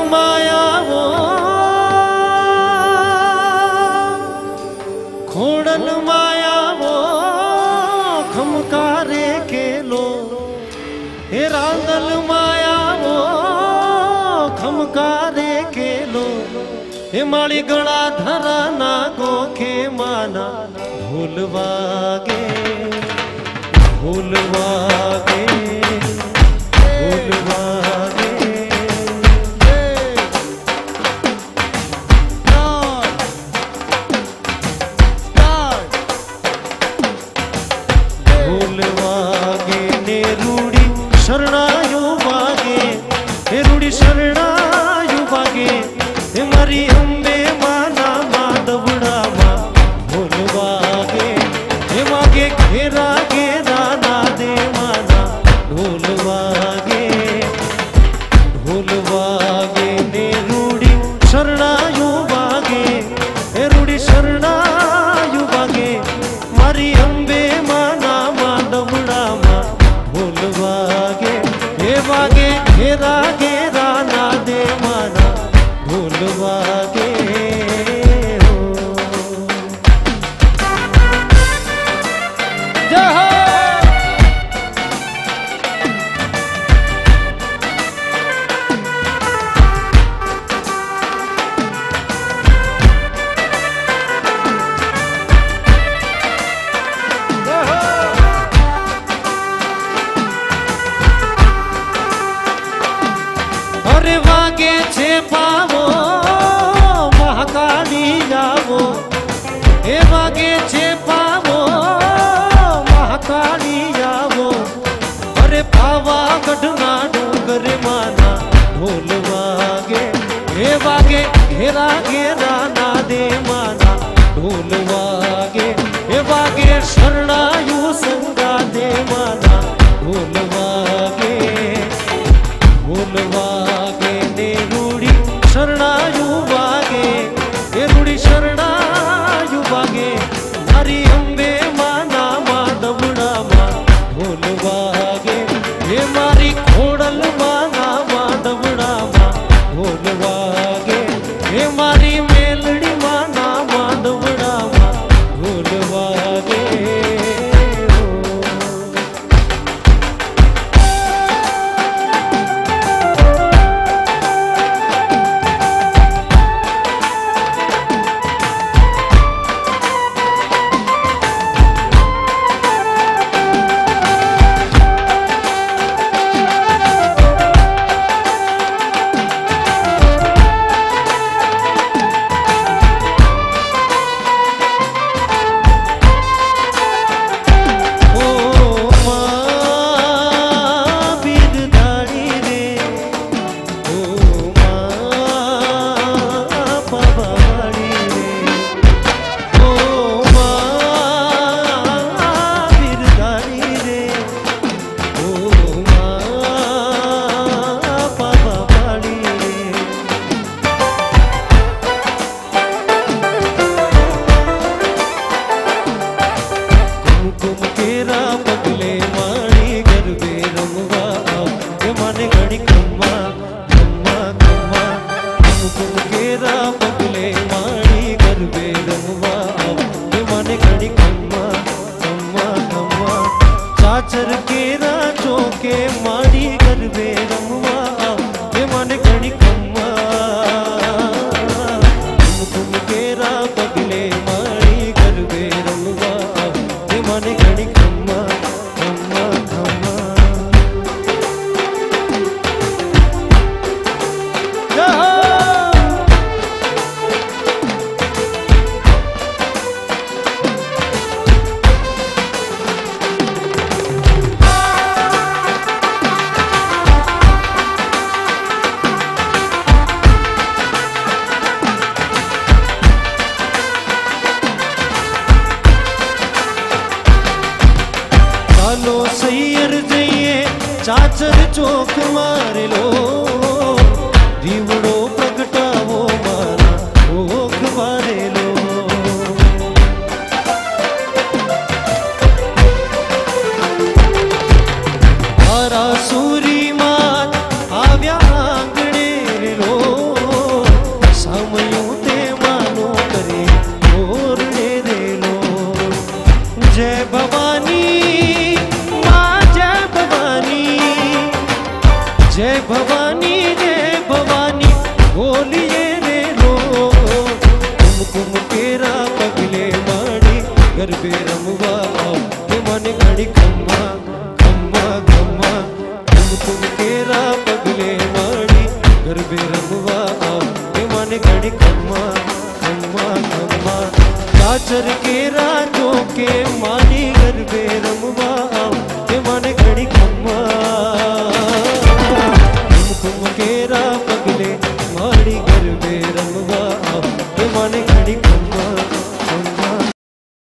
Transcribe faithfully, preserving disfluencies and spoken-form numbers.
माया वो खोड़ल माया वो खमकारे के लो हे रांदल माया वो खमकारे के लो हे माली गणा धरा ना गोखे माना भूलवागे भूलवागे भूलवागे भूलवागे ने रूड़ी शरणायु वागे हे रूड़ी शरणायु वागे हे मारी अम्बे माना माधवड़ा माँ भूलवागे हे मागे घेरा घेरा ना दे माना भूलवागे भूलवागे ने रूड़ी शरणायु वागे हे रूड़ी शरणायु वागे मारी अम्बे माना माधवड़ा माँ भूलवागे हे वागे घेरा घेरा ना दे माना भूलवागे अरे वागे छे पावो महाकाली जावो हे वागे छे पावो महाकाली जावो अरे पावा गढ़ना डूंगर माना ढोल वागे हे वागे घेरा घेरा ना दे माना ढोल वागे हे वागे शरणायु संगा दे माना ढोल वागे ढोल वागे ने रूड़ी शरणायु वागे हे रूड़ी शरणायु वागे मारी अम्बे माना माधवड़ा माँ ढोल वागे हे मारी खोड़ल माना माधवड़ा माँ ढोल वागे हे मारी मेलड़ी माना माधवड़ा माँ ढोल वागे चाचर केरा चौके माड़ी गरबे रमवा हे माने घड़ी कम्मा कुम केरा पगले माड़ी गरबे रमवा हे माने घड़ी कम्मा कम्मा कम्मा चाचर चौक मार लो दीवड़ो प्रगटावो मारा भोग मारे लो सूरी मात आव्या आंगणे लो जय भवानी जय भवानी बोलिए रे रो, कुमकुम केरा पगले माड़ी गरबे रमवा आओ ते मन घड़ी खम्मा खम्मा खम्मा, कुमकुम केरा पगले माड़ी गरबे रमवा आओ ते मन घड़ी खम्मा खम्मा खम्मा, काचर केरा जो के माँ